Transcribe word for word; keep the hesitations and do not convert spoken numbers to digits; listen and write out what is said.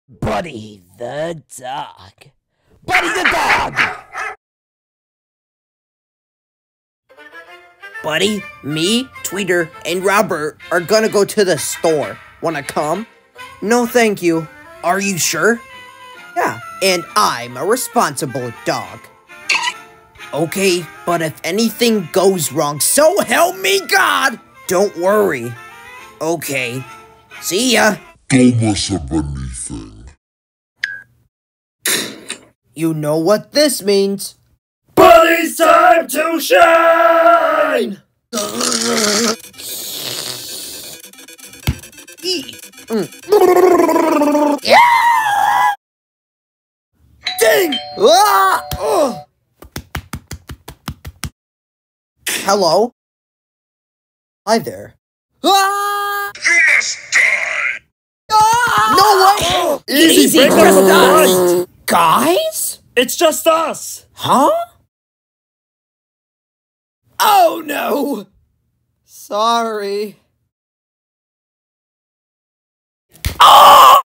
Buddy the dog. Buddy the dog! Buddy, me, Tweeter, and Robert are gonna go to the store. Wanna come? No, thank you. Are you sure? Yeah, and I'm a responsible dog. Okay, but if anything goes wrong, so help me God! Don't worry. Okay. See ya. Don't mess up anything. You know what this means. Buddy's time to shine! Mm. Yeah! Ding! Ah! Ugh. Hello? Hi there. Ah! You must die! Ah! No way! Easy, Easy, break up just the us! fight. Guys? It's just us! Huh? Oh no! Sorry.